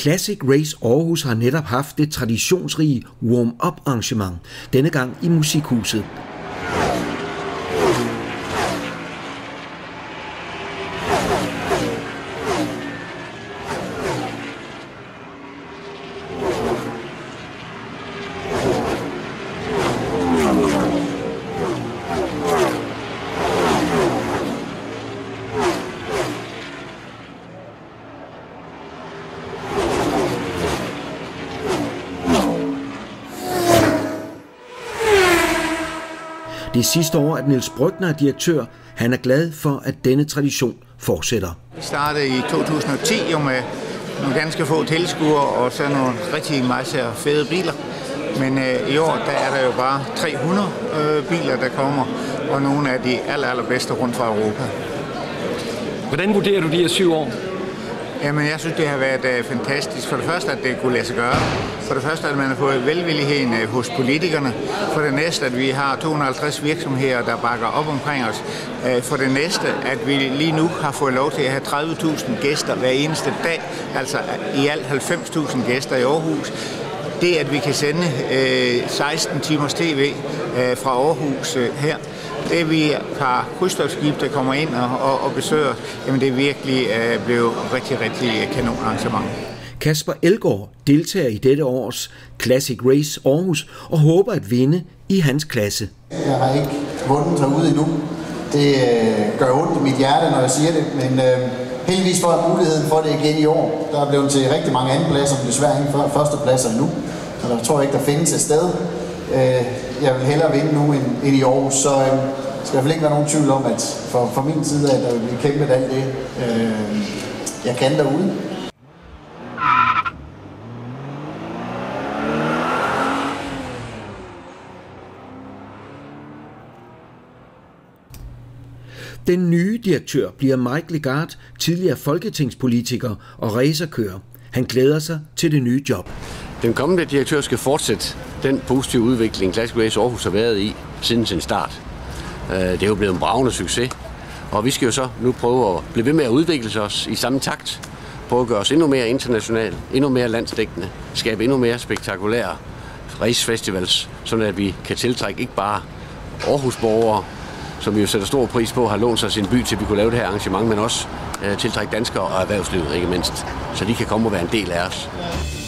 Classic Race Aarhus har netop haft det traditionsrige warm-up arrangement, denne gang i Musikhuset. Det sidste år, at Niels Brygner er direktør. Han er glad for, at denne tradition fortsætter. Vi startede i 2010 jo med nogle ganske få tilskuere og så nogle rigtig masse fede biler. Men i år der er der jo bare 300 biler, der kommer, og nogle af de allerbedste rundt fra Europa. Hvordan vurderer du de her 7 år? Jamen, jeg synes, det har været fantastisk. For det første, at det kunne lade sig gøre. For det første, at man har fået velvilligheden hos politikerne. For det næste, at vi har 250 virksomheder, der bakker op omkring os. For det næste, at vi lige nu har fået lov til at have 30.000 gæster hver eneste dag. Altså i alt 90.000 gæster i Aarhus. Det, at vi kan sende 16 timers tv fra Aarhus her. Det er vi et par krydstogtskib, der kommer ind og besøger, jamen det er virkelig blevet rigtig kanonarrangement. Kasper Elgaard deltager i dette års Classic Race Aarhus og håber at vinde i hans klasse. Jeg har ikke vundet herude endnu. Det gør ondt i mit hjerte, når jeg siger det, men heldigvis får jeg muligheden for det igen i år. Der er blevet til rigtig mange andenpladser, men desværre ingen førstepladser endnu. Og der tror jeg ikke, der findes et sted. Jeg vil hellere vinde nu end i Aarhus, så skal der ikke være nogen tvivl om, at for min side, at der vil blive kæmpet alt det, jeg kan derude. Den nye direktør bliver Mike Legarth, tidligere folketingspolitiker og racerkører. Han glæder sig til det nye job. Den kommende direktør skal fortsætte den positive udvikling, Classic Race Aarhus har været i siden sin start. Det er jo blevet en bragende succes, og vi skal jo så nu prøve at blive ved med at udvikle os i samme takt. Prøve at gøre os endnu mere internationale, endnu mere landsdækkende, skabe endnu mere spektakulære racefestivals, så at vi kan tiltrække ikke bare Aarhus-borgere, som vi jo sætter stor pris på, har lånt sig sin by til, at vi kunne lave det her arrangement, men også tiltrække danskere og erhvervslivet ikke mindst, så de kan komme og være en del af os.